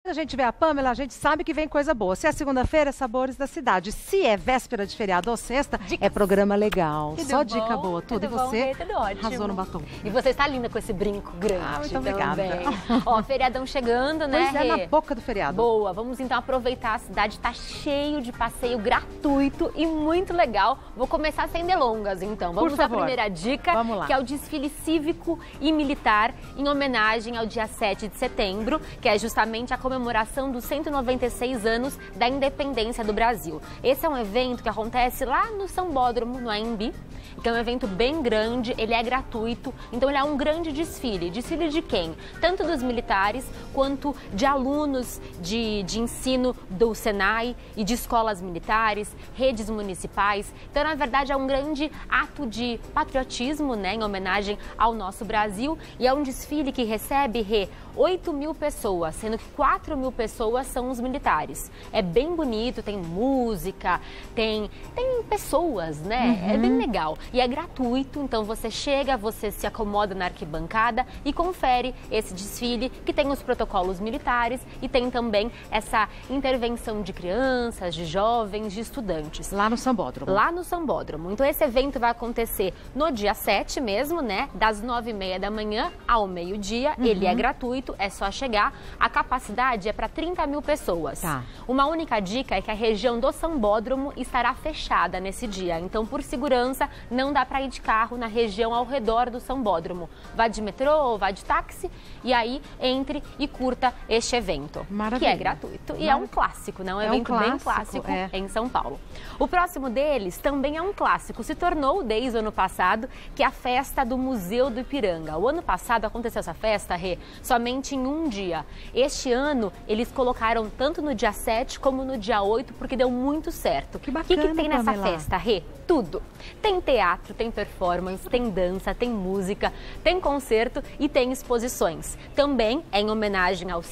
A gente vê a Pamela, a gente sabe que vem coisa boa. Se é segunda-feira, é Sabores da Cidade. Se é véspera de feriado ou sexta, é programa legal. Tudo só bom, dica boa. Tudo. E você tudo ótimo. arrasou no batom. E você está linda com esse brinco grande. Muito obrigada. Ó, feriadão chegando, né, Pois é, Rê? na boca do feriado. Boa, vamos então aproveitar. A cidade está cheio de passeio gratuito e muito legal. Vou começar sem delongas, então. Vamos à primeira dica, que é o desfile cívico e militar em homenagem ao dia 7 de setembro, que é justamente a comemoração dos 196 anos da independência do Brasil. Esse é um evento que acontece lá no Sambódromo, no AMB, que é um evento bem grande, ele é gratuito, então ele é um grande desfile. Desfile de quem? Tanto dos militares quanto de alunos de ensino do Senai e de escolas militares, redes municipais. Então, na verdade, é um grande ato de patriotismo, né, em homenagem ao nosso Brasil, e é um desfile que recebe 8 mil pessoas, sendo que 4 mil pessoas são os militares. É bem bonito, tem música, tem pessoas, né? É bem legal. E é gratuito, então você chega, você se acomoda na arquibancada e confere esse desfile que tem os protocolos militares e tem também essa intervenção de crianças, de jovens, de estudantes. Lá no Sambódromo. Lá no Sambódromo. Então esse evento vai acontecer no dia 7 mesmo, né? Das 9h30 da manhã ao meio-dia. Ele é gratuito, é só chegar. A capacidade é para 30 mil pessoas. Tá. Uma única dica é que a região do Sambódromo estará fechada nesse dia. Então, por segurança, não dá para ir de carro na região ao redor do Sambódromo. Vá de metrô, vá de táxi e aí entre e curta este evento. Maravilha. Que é gratuito e é um clássico, né? Um evento bem clássico em São Paulo. O próximo deles também é um clássico. Se tornou desde o ano passado, que é a festa do Museu do Ipiranga. O ano passado aconteceu essa festa, Rê, somente em um dia. Este ano, eles colocaram tanto no dia 7 como no dia 8, porque deu muito certo. Que bacana, O que tem nessa Pamela? festa, Rê? Tudo. Tem teatro, tem performance, tem dança, tem música, tem concerto e tem exposições. Também é em homenagem aos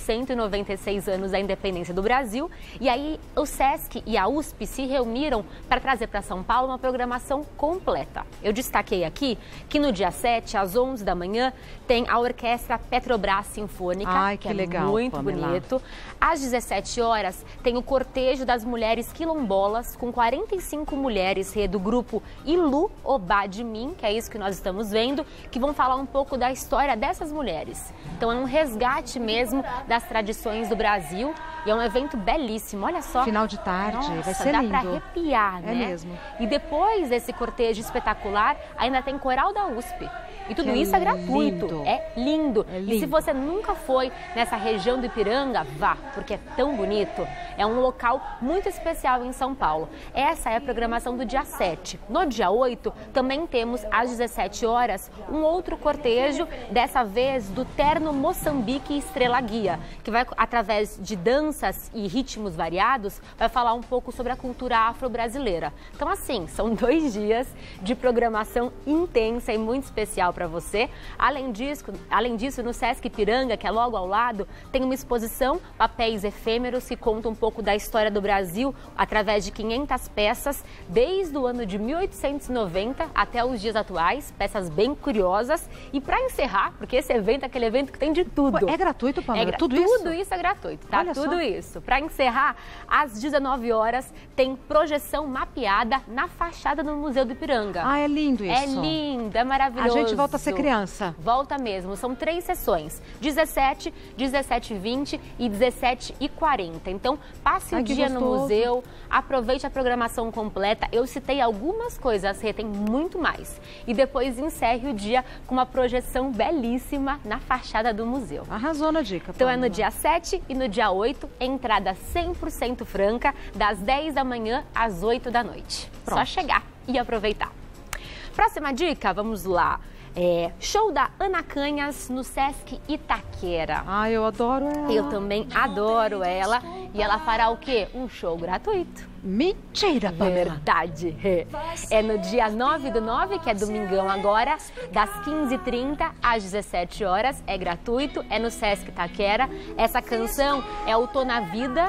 196 anos da independência do Brasil. E aí o SESC e a USP se reuniram para trazer para São Paulo uma programação completa. Eu destaquei aqui que no dia 7, às 11 da manhã, tem a Orquestra Petrobras Sinfônica, Ai, que que é legal, muito Pamela. bonito. Às 17 horas, tem o Cortejo das Mulheres Quilombolas, com 45 mulheres do grupo Ilu Obá de Mim, que é isso que nós estamos vendo, que vão falar um pouco da história dessas mulheres. Então é um resgate mesmo das tradições do Brasil e é um evento belíssimo, olha só. Final de tarde, Nossa, vai ser dá lindo. pra arrepiar, né? É mesmo. E depois desse cortejo espetacular, ainda tem coral da USP. E tudo isso é gratuito, lindo. é lindo. É E lindo. se você nunca foi nessa região do Ipiranga, vá, porque é tão bonito. É um local muito especial em São Paulo. Essa é a programação do dia 7. No dia 8, também temos às 17 horas um outro cortejo, dessa vez do Terno Moçambique Estrela Guia, que vai, através de danças e ritmos variados, vai falar um pouco sobre a cultura afro-brasileira. Então, assim, são 2 dias de programação intensa e muito especial para você. Além disso, no Sesc Ipiranga, que é logo ao lado, tem uma exposição Papéis Efêmeros, que conta um pouco da história do Brasil através de 500 peças, desde o ano de 1890 até os dias atuais, peças bem curiosas. E para encerrar, porque esse evento é aquele evento que tem de tudo. É gratuito, Pamela? Tudo isso é gratuito, tá? Olha Tudo só. isso. Para encerrar, às 19 horas, tem projeção mapeada na fachada do Museu do Ipiranga. Ah, é lindo isso. É lindo, é maravilhoso. A gente volta a ser criança. Volta mesmo. São 3 sessões, 17, 17h20 e 17h40. Então, passe o dia no museu, aproveite a programação completa. Eu citei algumas coisas, tem muito mais. E depois encerre o dia com uma projeção belíssima na fachada do museu. Arrasou na dica, Então Pamela. é no dia 7 e no dia 8, entrada 100% franca, das 10 da manhã às 8 da noite. Pronto. Só chegar e aproveitar. Próxima dica, vamos lá. Show da Ana Canhas no Sesc Itaquera. Ah, eu adoro ela. Eu também adoro ela. E ela fará o quê? Um show gratuito. Mentira, Pamela. Verdade. É no dia 9/9, que é domingão agora, das 15h30 às 17 horas. É gratuito, é no Sesc Itaquera. Essa canção é o Tô na Vida,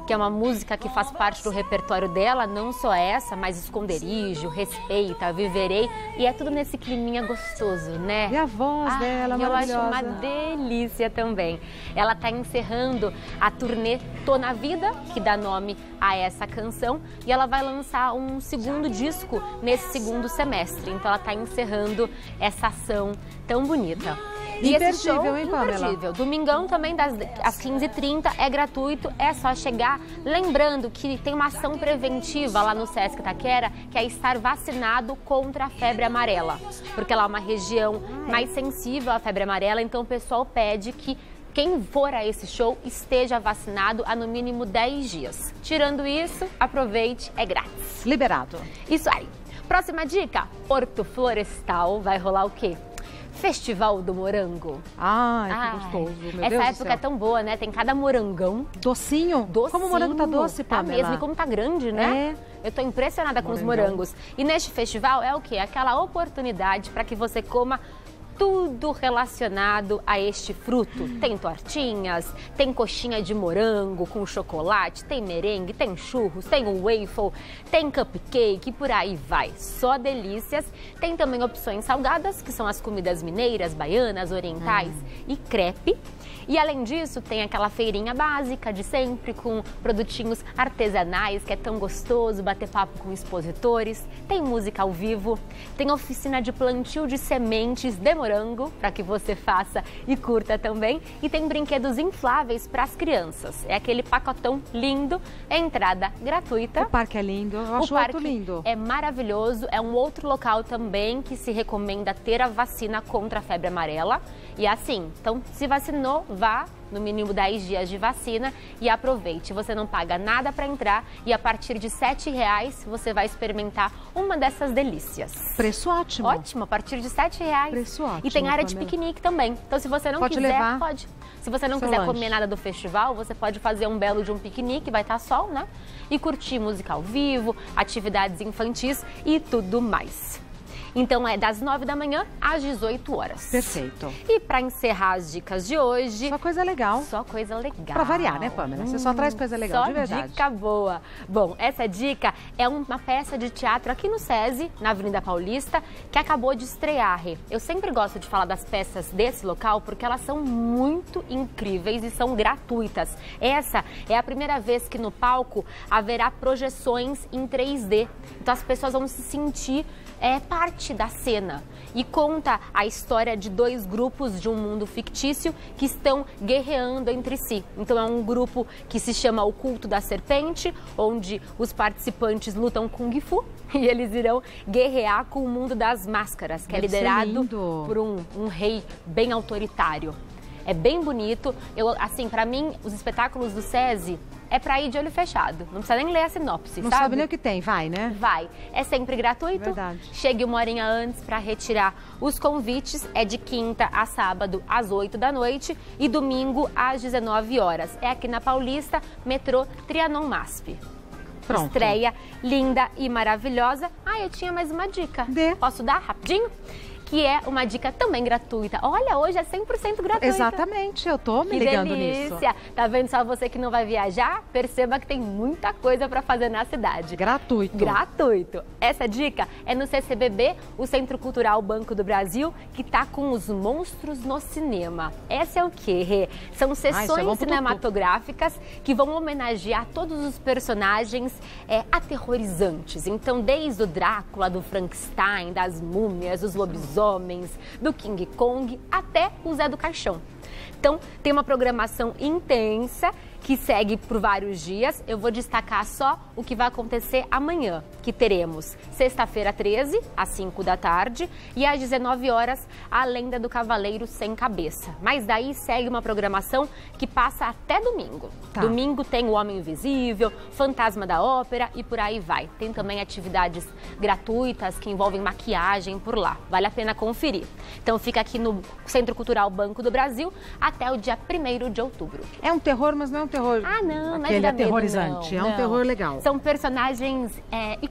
que é uma música que faz parte do repertório dela, não só essa, mas Esconderijo, Respeita, Viverei, e é tudo nesse climinha gostoso, né? E a voz dela, maravilhosa. Eu acho uma delícia também. Ela está encerrando a turnê Tô na Vida, que dá nome a essa canção, e ela vai lançar um segundo disco nesse segundo semestre, então ela está encerrando essa ação tão bonita. E esse show, hein, Pamela? imperdível. Domingão também, às 15h30, é gratuito, é só chegar. Lembrando que tem uma ação preventiva lá no Sesc Itaquera, que é estar vacinado contra a febre amarela. Porque lá é uma região mais sensível à febre amarela, então o pessoal pede que quem for a esse show esteja vacinado há no mínimo 10 dias. Tirando isso, aproveite, é grátis. Liberado. Isso aí. Próxima dica, Porto Florestal, vai rolar o quê? Festival do Morango. Ai, que gostoso, meu Deus Essa época é tão boa, né? Tem cada morangão. Docinho? Como o morango tá doce, Pamela? Tá mesmo, e como tá grande, né? Eu tô impressionada com os morangos. E neste festival é o quê? Aquela oportunidade para que você coma tudo relacionado a este fruto. Tem tortinhas, tem coxinha de morango com chocolate, tem merengue, tem churros, tem o waffle, tem cupcake, por aí vai. Só delícias. Tem também opções salgadas, que são as comidas mineiras, baianas, orientais e crepe. E além disso, tem aquela feirinha básica de sempre, com produtinhos artesanais, que é tão gostoso bater papo com expositores. Tem música ao vivo, tem oficina de plantio de sementes de morango, para que você faça e curta também. E tem brinquedos infláveis para as crianças. É aquele pacotão lindo, entrada gratuita. O parque é lindo, eu acho muito lindo. É maravilhoso, é um outro local também que se recomenda ter a vacina contra a febre amarela. E assim, então se vacinou, vá no mínimo 10 dias de vacina e aproveite. Você não paga nada para entrar e a partir de R$7 você vai experimentar uma dessas delícias. Preço ótimo. Ótimo, a partir de R$7. Preço ótimo. E tem área de piquenique também. Então se você não quiser, levar. pode. Se você não quiser comer nada do festival, você pode fazer um belo de um piquenique, vai estar sol, né? E curtir música ao vivo, atividades infantis e tudo mais. Então é das 9 da manhã às 18 horas. Perfeito. E para encerrar as dicas de hoje... Só coisa legal. Só coisa legal. Para variar, né, Pamela? Você só traz coisa legal, de verdade. Só dica boa. Bom, essa dica é uma peça de teatro aqui no SESI, na Avenida Paulista, que acabou de estrear. Eu sempre gosto de falar das peças desse local porque elas são muito incríveis e são gratuitas. Essa é a primeira vez que no palco haverá projeções em 3D. Então as pessoas vão se sentir parte da cena e conta a história de dois grupos de um mundo fictício que estão guerreando entre si. Então é um grupo que se chama O Culto da Serpente, onde os participantes lutam Kung Fu e eles irão guerrear com o mundo das máscaras, que é liderado por um rei bem autoritário. É bem bonito. Assim, para mim, os espetáculos do SESI é para ir de olho fechado. Não precisa nem ler a sinopse, Não sabe? sabe nem o que tem, vai, né? Vai. É sempre gratuito. Verdade. Chegue uma horinha antes para retirar os convites. É de quinta a sábado, às 8 da noite e domingo, às 19 horas. É aqui na Paulista, metrô Trianon MASP. Pronto. Estreia linda e maravilhosa. Eu tinha mais uma dica. Posso dar rapidinho? Que é uma dica também gratuita. Olha, hoje é 100% gratuita. Exatamente, eu tô me ligando nisso. Que delícia! Tá vendo só você que não vai viajar? Perceba que tem muita coisa para fazer na cidade. Gratuito. Gratuito. Essa dica é no CCBB, o Centro Cultural Banco do Brasil, que tá com os monstros no cinema. Essa é o quê, Rê? São sessões cinematográficas que vão homenagear todos os personagens aterrorizantes. Então, desde o Drácula, do Frankenstein, das múmias, dos lobisomens, do King Kong até o Zé do Caixão. Então, tem uma programação intensa que segue por vários dias. Eu vou destacar só o que vai acontecer amanhã, que teremos sexta-feira 13, às 5 da tarde, e às 19 horas, a Lenda do Cavaleiro Sem Cabeça. Mas daí segue uma programação que passa até domingo. Tá. Domingo tem o Homem Invisível, Fantasma da Ópera e por aí vai. Tem também atividades gratuitas que envolvem maquiagem por lá. Vale a pena conferir. Então fica aqui no Centro Cultural Banco do Brasil até o dia 1º de outubro. É um terror, mas não é um terror... não, aquele aterrorizante. Não, é um terror legal. São personagens icônicos.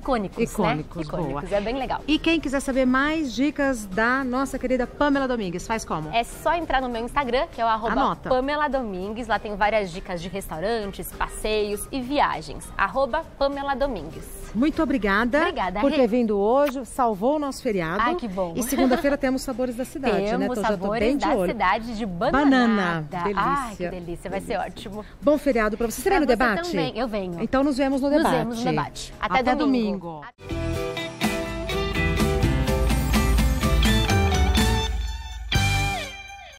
icônicos, né? Icônicos, é bem legal. E quem quiser saber mais dicas da nossa querida Pamela Domingues, faz como? É só entrar no meu Instagram, que é o @Pamela Domingues. Lá tem várias dicas de restaurantes, passeios e viagens. @Pamela Domingues. Muito obrigada, por ter vindo hoje, salvou o nosso feriado. Ai, que bom. E segunda-feira temos Sabores da Cidade, né? Temos Sabores da Cidade de banana. Delícia. Ai, que delícia, vai ser ótimo. Bom feriado para você. Você vem no debate? Também, eu venho. Então nos vemos no debate. Nos vemos no debate. Até domingo.